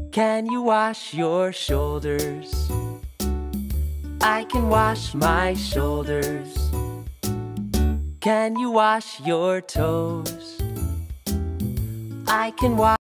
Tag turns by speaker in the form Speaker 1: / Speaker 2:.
Speaker 1: Can you wash your shoulders? I can wash my shoulders. Can you wash your toes? I can wash